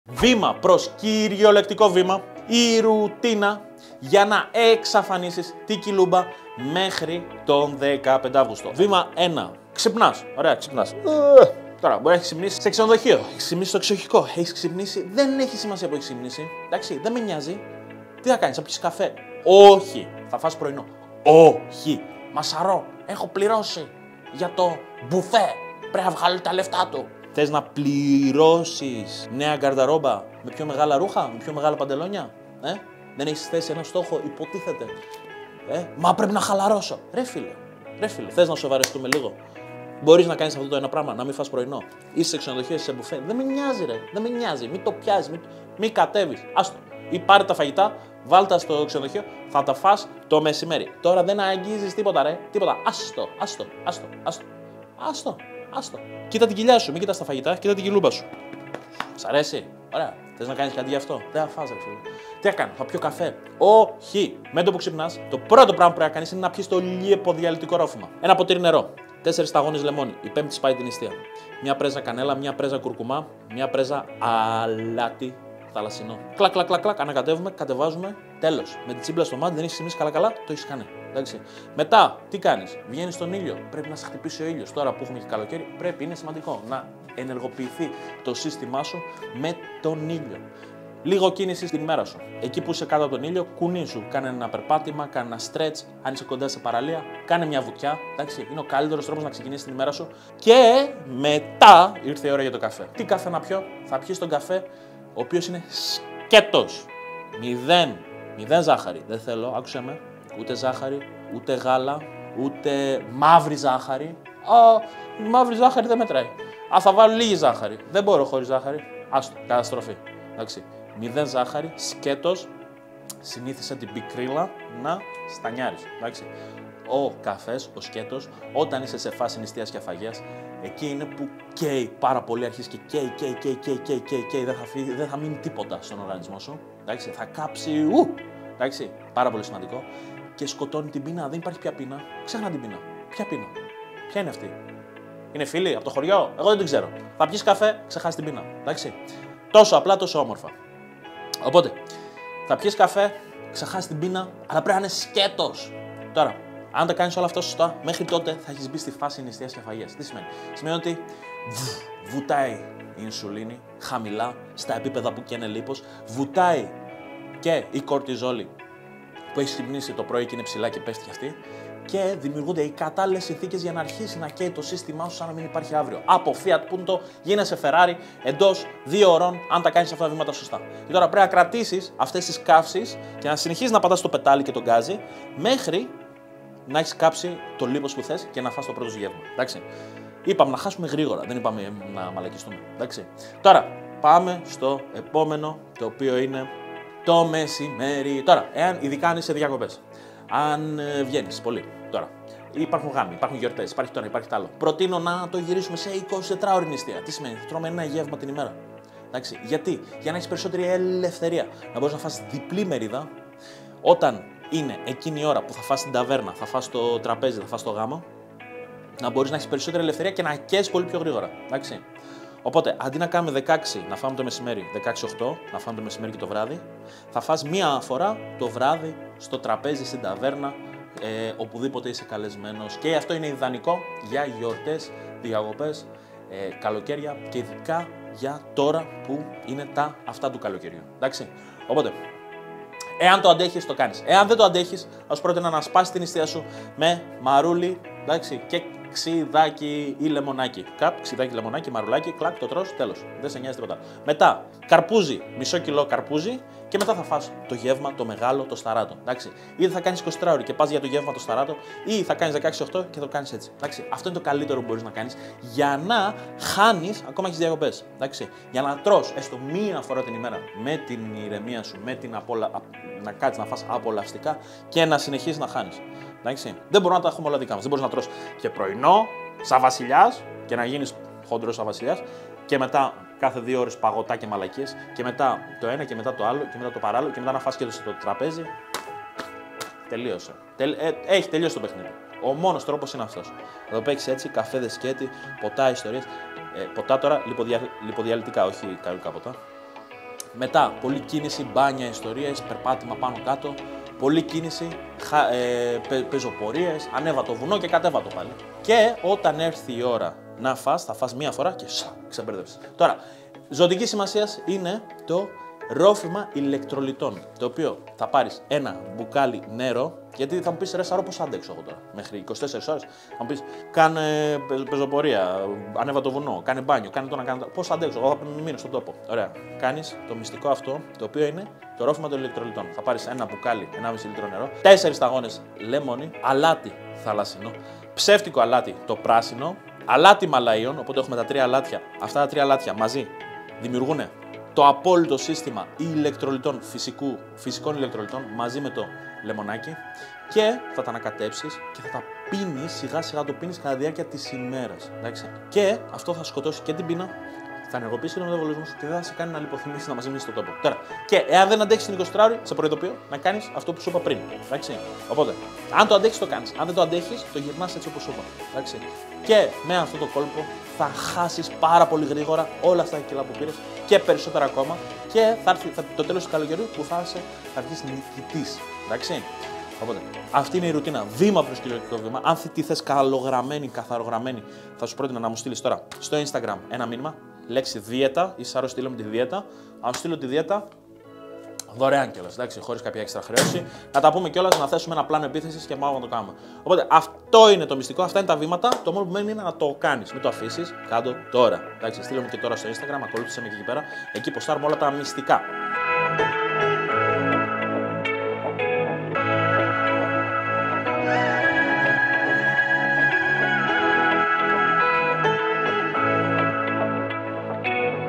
Βήμα προς κυριολεκτικό βήμα, η ρουτίνα για να εξαφανίσεις τη κιλούμπα μέχρι τον 15 Αύγουστο. Βήμα 1. Ξυπνάς. Ωραία, ξυπνάς. Τώρα, μπορεί να έχει ξυπνήσει σε ξενοδοχείο, έχει ξυπνήσει στο εξοχικό, έχει ξυπνήσει. Δεν έχει σημασία που έχει ξυπνήσει. Εντάξει, δεν με νοιάζει. Τι θα κάνεις, θα πιεις καφέ? Όχι. Θα φας πρωινό? Όχι. Μασαρό. Έχω πληρώσει για το μπουφέ. Πρέπει να βγάλει τα λεφτά του. Θες να πληρώσεις νέα γκαρνταρόμπα με πιο μεγάλα ρούχα, με πιο μεγάλα παντελόνια? Δεν έχεις θέσει ένα στόχο, υποτίθεται. Μα πρέπει να χαλαρώσω. Ρε φίλε, θες να σοβαρευτούμε λίγο? Μπορείς να κάνεις αυτό το ένα πράγμα, να μην φας πρωινό? Είσαι σε ξενοδοχείο, είσαι σε μπουφέ. Δεν με νοιάζει, ρε. Δεν με νοιάζει. Μην το πιάσεις, μην κατέβεις. Άστο. Ή πάρε τα φαγητά, βάλτα στο ξενοδοχείο, θα τα φας το μεσημέρι. Τώρα δεν αγγίζεις τίποτα, ρε. Τίποτα. Άστο. Κοίτα την κοιλιά σου, μην κοιτάς τα φαγητά, κοίτα την κιλούμπα σου. Σ' αρέσει? Ωραία. Θες να κάνεις κάτι γι' αυτό? Δεν θα φας, ρε φίλε. Τι θα κάνω, θα πιω καφέ? Όχι. Με το που ξυπνάς, το πρώτο πράγμα που πρέπει να κάνεις είναι να πιεις το λιποδιαλυτικό ρόφημα. Ένα ποτήρι νερό. 4 σταγόνες λεμόνι. Η πέμπτη σπάει την νηστεία. Μια πρέζα κανέλα, μια πρέζα κουρκουμά, μια πρέζα αλάτι θαλασσινό. Κλακ. Ανακατεύουμε, κατεβάζουμε. Τέλος. Με τη τσίμπλα στο μάτι, δεν έχει ξυπνήσει καλά, το έχει κάνει. Εντάξει. Μετά, τι κάνεις? Βγαίνεις στον ήλιο. Πρέπει να σε χτυπήσει ο ήλιος. Τώρα που έχουμε και καλοκαίρι, είναι σημαντικό να ενεργοποιηθεί το σύστημά σου με τον ήλιο. Λίγο κίνηση στην ημέρα σου. Εκεί που είσαι κάτω από τον ήλιο, κουνήσου. Κάνε ένα περπάτημα, κάνε ένα stretch. Αν είσαι κοντά σε παραλία, κάνε μια βουτιά. Εντάξει, είναι ο καλύτερος τρόπος να ξεκινήσεις την ημέρα σου. Και μετά ήρθε η ώρα για το καφέ. Τι καφέ να πιω? Θα πιεις τον καφέ ο οποίος είναι σκέτος. 0 ζάχαρη. Δεν θέλω, άκουσε με. Ούτε ζάχαρη, ούτε γάλα, ούτε μαύρη ζάχαρη. Η μαύρη ζάχαρη δεν μετράει. Θα βάλω λίγη ζάχαρη. Δεν μπορώ χωρίς ζάχαρη. Άστο, καταστροφή. Εντάξει. 0 ζάχαρη, σκέτος. Συνήθισε την πικρίλα να στανιάρεις. Εντάξει. Ο καφές, ο σκέτος, όταν είσαι σε φάση νηστείας και αφαγίας, εκεί είναι που καίει πάρα πολύ, αρχίζει και καίει, δεν θα μείνει τίποτα στον οργανισμό σου. Εντάξει. Θα κάψει, εντάξει, πάρα πολύ σημαντικό. Και σκοτώνει την πείνα. Δεν υπάρχει πια πείνα. Ξέχνα την πείνα. Ποια πείνα? Ποια είναι αυτή? Είναι φίλοι από το χωριό? Εγώ δεν την ξέρω. Θα πιεις καφέ, ξεχάσει την πείνα. Εντάξει. Τόσο απλά, τόσο όμορφα. Οπότε, θα πιεις καφέ, ξεχάσει την πείνα, αλλά πρέπει να είναι σκέτος. Τώρα, αν τα κάνεις όλα αυτά σωστά, μέχρι τότε θα έχεις μπει στη φάση νηστείας και αφαγίας. Τι σημαίνει? Σημαίνει ότι βουτάει η ινσουλίνη χαμηλά στα επίπεδα που καίνε λίπος, βουτάει και η κορτιζόλη που έχει ξυπνήσει το πρωί και είναι ψηλά και πέφτει αυτή, και δημιουργούνται οι κατάλληλες συνθήκες για να αρχίσει να καίει το σύστημά σου σαν να μην υπάρχει αύριο. Από Fiat Punto γίνεσαι Ferrari εντός 2 ώρων, αν τα κάνεις αυτά τα βήματα σωστά. Και τώρα πρέπει να κρατήσεις αυτές τις καύσεις και να συνεχίσεις να πατάς το πετάλι και τον γκάζι μέχρι να έχεις κάψει το λίπος που θες και να φας το πρώτο γεύμα. Εντάξει. Είπαμε να χάσουμε γρήγορα, δεν είπαμε να μαλακιστούμε. Εντάξει. Τώρα πάμε στο επόμενο, το οποίο είναι το μεσημέρι. Τώρα, ειδικά αν είσαι διακοπές. Αν βγαίνεις πολύ. Τώρα, υπάρχουν γάμοι, υπάρχουν γιορτές, υπάρχει τώρα, υπάρχει τ' άλλο. Προτείνω να το γυρίσουμε σε 24ωρη νηστεία. Τι σημαίνει? Τρώμε ένα γεύμα την ημέρα. Εντάξει. Γιατί? Για να έχεις περισσότερη ελευθερία. Να μπορείς να φας διπλή μερίδα όταν είναι εκείνη η ώρα που θα φας στην ταβέρνα, θα φας στο τραπέζι, θα φας στο γάμο. Να μπορείς να έχεις περισσότερη ελευθερία και να καίσεις πολύ πιο γρήγορα. Εντάξει. Οπότε, αντί να κάνουμε 16 να φάμε το μεσημέρι, 16-8 να φάμε το μεσημέρι και το βράδυ, θα φας μία φορά το βράδυ στο τραπέζι, στην ταβέρνα, οπουδήποτε είσαι καλεσμένος. Και αυτό είναι ιδανικό για γιορτές, διακοπές, καλοκαίρια και ειδικά για τώρα που είναι τα αυτά του καλοκαιριού. Εντάξει. Οπότε, εάν το αντέχεις, το κάνεις. Εάν δεν το αντέχεις, θα σου πρότεινα να σπάσεις την νηστεία σου με μαρούλι, εντάξει, και ξιδάκι ή λεμονάκι. Ξιδάκι, λεμονάκι, μαρουλάκι, κλακ, το τρως, τέλος. Δεν σε νοιάζει τίποτα. Μετά, καρπούζι, μισό κιλό καρπούζι και μετά θα φας το γεύμα, το μεγάλο, το σταράτο. Εντάξει. Είτε θα κάνεις 24ωρη και πας για το γεύμα το σταράτο, ή θα κάνεις 16-8 και θα το κάνεις έτσι. Εντάξει. Αυτό είναι το καλύτερο που μπορείς να κάνεις για να χάνεις ακόμα και τις διακοπές. Εντάξει. Για να τρως έστω μία φορά την ημέρα με την ηρεμία σου, με την να κάτσεις να φας απολαυστικά και να συνεχίσεις να χάνεις. Εντάξει. Δεν μπορούμε να τα έχουμε όλα δικά μας. Δεν μπορείς να τρως και πρωινό, σαν βασιλιάς, και να γίνεις χοντρός σαν βασιλιάς, και μετά κάθε 2 ώρες παγωτά και μαλακίες, και μετά το ένα και μετά το άλλο, και μετά το παράλληλο, και μετά να φας και στο τραπέζι. Τελείωσε. Έχει τελειώσει το παιχνίδι. Ο μόνος τρόπος είναι αυτός. Θα το παίξεις έτσι, καφέ σκέτη, ποτά, ιστορίες. Ποτά τώρα λιποδιαλυτικά, όχι καλικά ποτά. Μετά, πολλή κίνηση, μπάνια, ιστορίες, περπάτημα πάνω κάτω. Πολλή κίνηση, πεζοπορίες, ανέβα το βουνό και κατέβα το πάλι. Και όταν έρθει η ώρα να φας, θα φας μία φορά και ξεμπέρδεψες. Τώρα, ζωτική σημασία είναι το ρόφημα ηλεκτρολιτών. Το οποίο θα πάρεις ένα μπουκάλι νερό, γιατί θα μου πεις ρε Σαρώ, πώς αντέξω εγώ τώρα, μέχρι 24 ώρες. Θα μου πεις κάνε πεζοπορία, ανέβα το βουνό, κάνε μπάνιο, κάνε το να κάνει. Πώς αντέξω, εγώ θα μείνω στον τόπο. Ωραία. Κάνεις το μυστικό αυτό, το οποίο είναι το ρόφημα των ηλεκτρολιτών. Θα πάρεις ένα μπουκάλι, 1,5 λίτρο νερό, 4 σταγόνες λεμόνι, αλάτι θαλασσινό, ψεύτικο αλάτι το πράσινο, αλάτι μαλαίων, οπότε έχουμε τα 3 αλάτια. Αυτά τα 3 αλάτια μαζί δημιουργούν το απόλυτο σύστημα ηλεκτρολιτών, φυσικών ηλεκτρολιτών μαζί με το λεμονάκι και θα τα ανακατέψεις και θα τα πίνεις, σιγά σιγά το πίνεις κατά τη διάρκεια της ημέρας. Εντάξει. Και αυτό θα σκοτώσει και την πείνα, θα ενεργοποιήσει τον μεταβολισμό σου και δεν θα σε κάνει να λιποθυμήσεις να μαζεμίσεις στον τόπο. Τώρα, και εάν δεν αντέξεις την 24ωρη, σε προειδοποιώ να κάνεις αυτό που σου είπα πριν. Εντάξει. Οπότε, αν το αντέξεις, το κάνεις. Αν δεν το αντέχεις, το γυρνάς έτσι όπως σου είπα. Εντάξει. Και με αυτό το κόλπο θα χάσεις πάρα πολύ γρήγορα όλα αυτά τα κιλά που πήρες και περισσότερα ακόμα και θα έρθει το τέλος του καλοκαιριού που θα βγεις νικητής. Εντάξει. Οπότε, αυτή είναι η ρουτίνα βήμα προς κυριολεκτικό βήμα. Αν τη θες καλογραμμένη, καθαρογραμμένη, θα σου πρότεινα να μου στείλεις τώρα στο Instagram ένα μήνυμα, λέξη δίαιτα ή Σαρώ στείλω με τη δίαιτα. Αν στείλω τη δίαιτα, δωρεάν κιόλας, εντάξει, χωρίς κάποια έξτρα χρέωση. Να τα πούμε κιόλας, να θέσουμε ένα πλάνο επίθεσης και μάλλον να το κάνουμε. Οπότε αυτό είναι το μυστικό, αυτά είναι τα βήματα. Το μόνο που μένει είναι να το κάνεις. Μην το αφήσεις, κάτω τώρα. Εντάξει, στείλω μου και τώρα στο Instagram, ακολούθησε με και εκεί πέρα. Εκεί ποστάρουμε όλα τα μυστικά.